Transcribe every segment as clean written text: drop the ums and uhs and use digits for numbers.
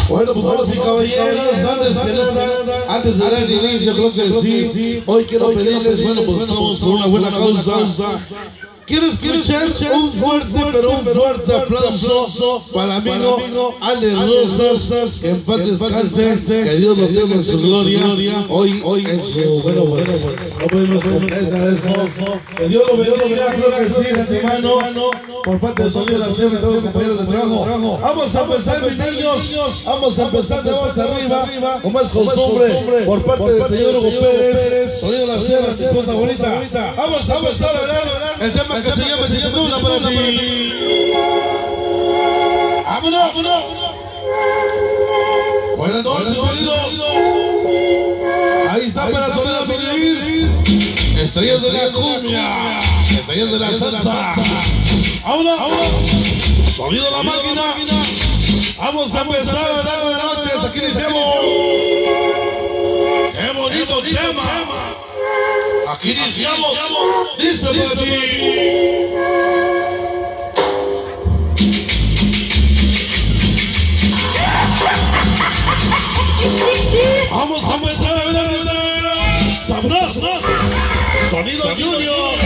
Bueno, pues damas y caballeros, antes de dar el inicio, creo que sí, hoy quiero pedirles, bueno, pues estamos por una buena causa. Quiero escuchar un fuerte, pero un fuerte aplauso para el amigo Ale Rosas, que en paz descanse, que Dios lo tenga en su gloria, hoy en su, bueno, no podemos comprender eso, que Dios lo bendiga, creo que sí, de antemano, por parte de Sonido La Sierra y todos los compañeros de trabajo. Vamos a empezar, mis niños, vamos a empezar de abajo arriba, como es costumbre, por parte del señor Hugo Pérez, Sonido La Sierra, su esposa bonita. Vamos a empezar a ver el tema que se llama Titula para ti. ¡Vámonos! Buenas noches, sonidos. Ahí está para Sonido Feliz. Estrellas de la cumbia, estrellas de la salsa. ¡Vámonos! Sonido de la máquina. Vamos a empezar, buenas noches. Aquí iniciamos. ¡Qué bonito tema! Aquí iniciamos. Dice para ti. Vamos a empezar a ver sabroso. Sonido Junior.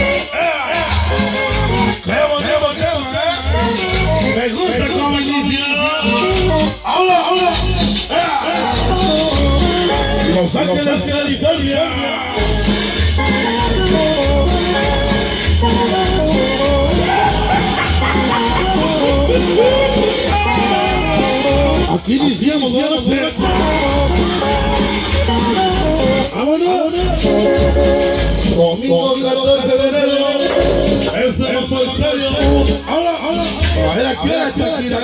Qué bonito tema, me gusta como inicia. Ahora. Los Ángeles, California. Aquí iniciamos la noche. ¡Vámonos! Domingo 14 de enero. Ese es nuestro estadio. ¡Ahora! A ver aquí la Shakira,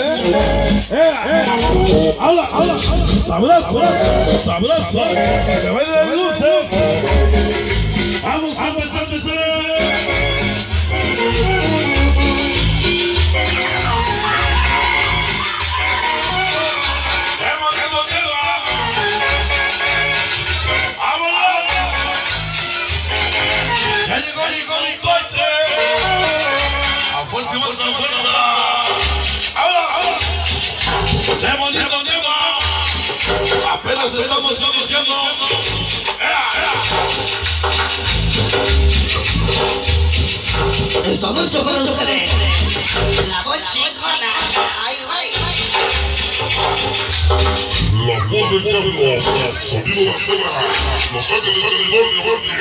¡Ahora! ¡Sabroso! ¡Que baile de luces! ¡Vamos a empezar! ¡Qué bonito tema! Apenas estamos iniciando. Esta noche para ustedes, la voz chingona. La voz del diablo, Sonido La Sierra, Los Ángeles, California.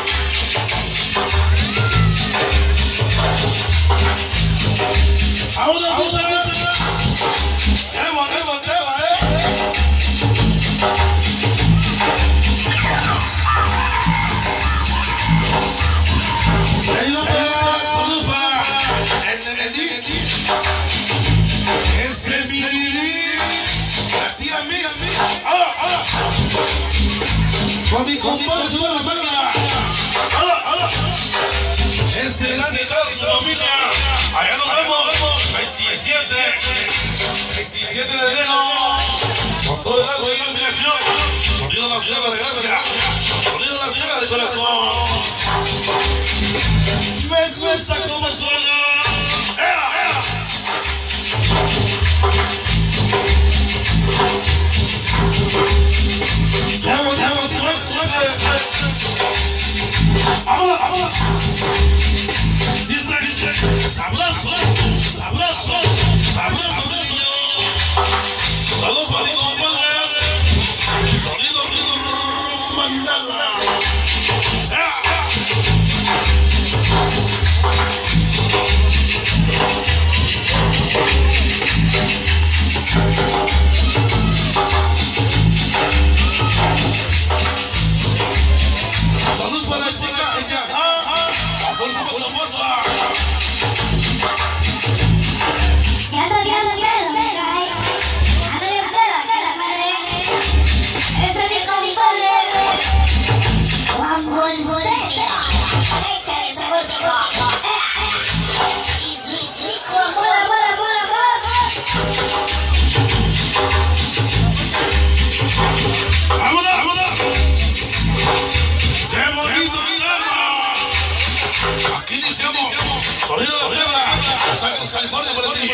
Ahora ¡qué bonito tema, Saludos para el Edith. Ese es mi la tía mía. Ahora. Con mi compadre sube la máquina. Ahora. Ese es la mitad de su familia. Allá nos vemos. 27 de enero. Con todo el agua y iluminación. Sonido La Sierra de gracia. Sonido La Sierra de corazón. Me cuesta como suena. Ahora. Dice, sabroso, niño. Saludos para mi compadre. Sonido Mandala. Saludos para la chica. A fuerza por su esposa. ¡Vámonos! ¡Qué bonito tema! Aquí iniciamos. Sonido de cebra. Los Ángeles, California, por ti.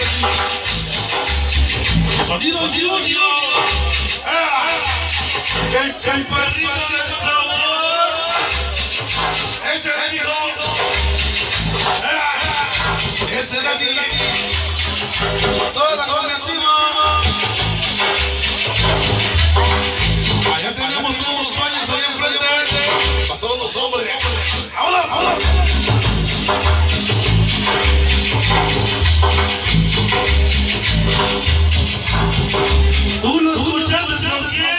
Sonido Junior. El chaparrito del sabor. Échale, hijo. Ese de aquí. Toda la colectiva. Allá tenemos todos los baños ahí enfrente. Para todos los hombres. ¡Ahora, ahora! ¿Tú lo escuchaste, por qué?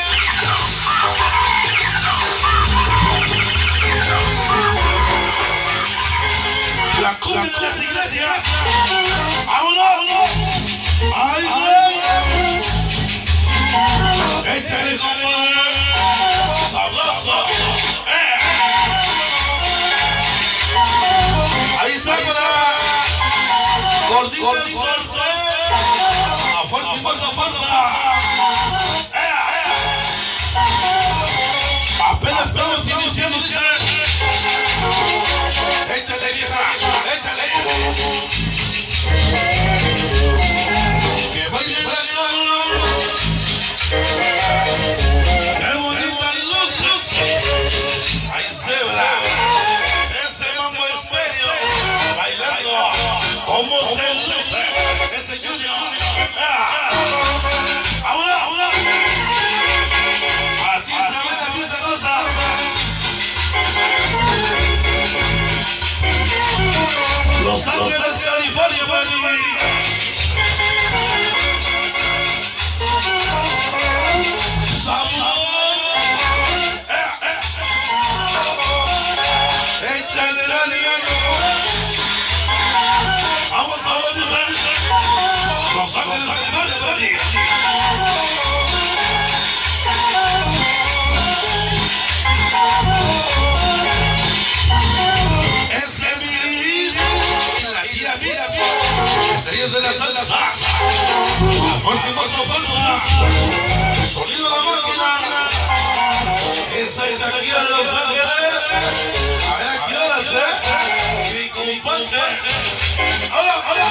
La cumbia de las iglesias. ¡Vámonos! ¡Ay, güey! ¡Échale, compadre! ¡Sabroso! Ahí está para gorditos corte. A fuerza y fuerza, fuerza. Apenas estamos iniciando, dice. Échale, vieja, échale. Que baile la diablo. Qué bonita luz. Hay cebra. Ese mambo es medio. Bailando. ¿Cómo se luce? Ese Junior. ¡Vámonos, vámonos! Así se goza. Los Ángeles, California, baby. ¡Sabor! ¡Échale, dale! ¡Vamos a ver! Los Ángeles, California, baby. Estrellas de la salsa. A fuerza y fuerza, fuerza. Sonido de la máquina. Esa es Shakira de Los Ángeles. A ver a qué horas, Mi compadre. Hola, hola.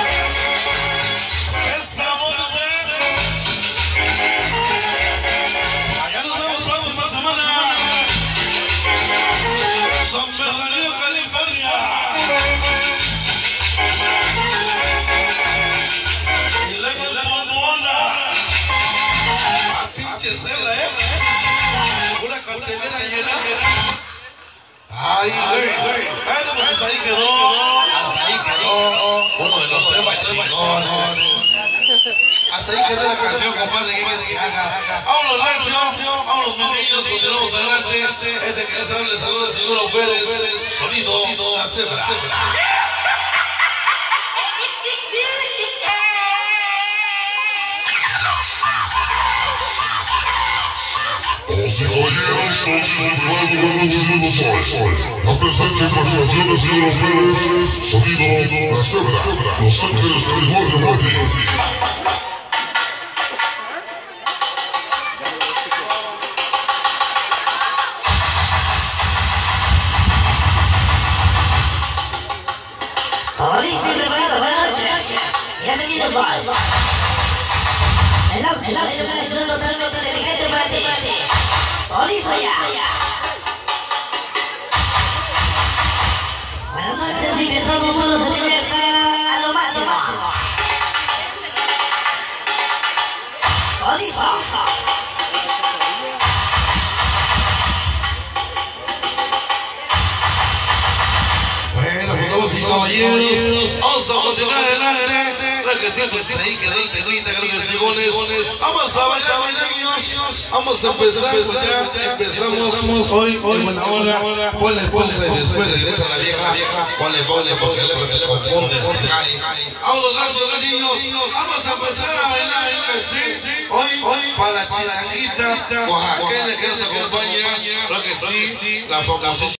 Esa moto, allá nos vemos la próxima semana. San Bernardino, California. Una cartelera llena. Ay, güey. Bueno, pues ahí quedó. Hasta ahí quedó. Uno de los temas chingones. Hasta ahí quedó la canción, compadre. ¿Qué quieres que haga? Vámonos, recio. Vámonos, mis niños. Continuamos adelante. Este que les habla, les saluda el señor Pérez. Sonido, la cebra. Damas y caballeros, son sus la presencia y participación del señor Pérez, sonido La Cebra, Los Ángeles, California, baby. Buenas noches. Bienvenidos a el auto de una nación totalmente inteligente para ti. Todo listo ya. Buenas noches y que todo el mundo se divierta a lo máximo. Todo listo. Bueno, pues vamos y caballeros, vamos a continuar adelante. La canción pues ahí quedó el temita, creo que frijoles. Vamos a bailar, niños. Vamos a empezar, pues ya empezamos hoy en buena hora. Ponle, y después regresa la vieja. Ponle, porque luego te confunde. Vamos, gracias, niños. Vamos a empezar a bailar así. Hoy para la chilanguita oaxaqueña que nos acompaña. Creo que sí, la famosísima.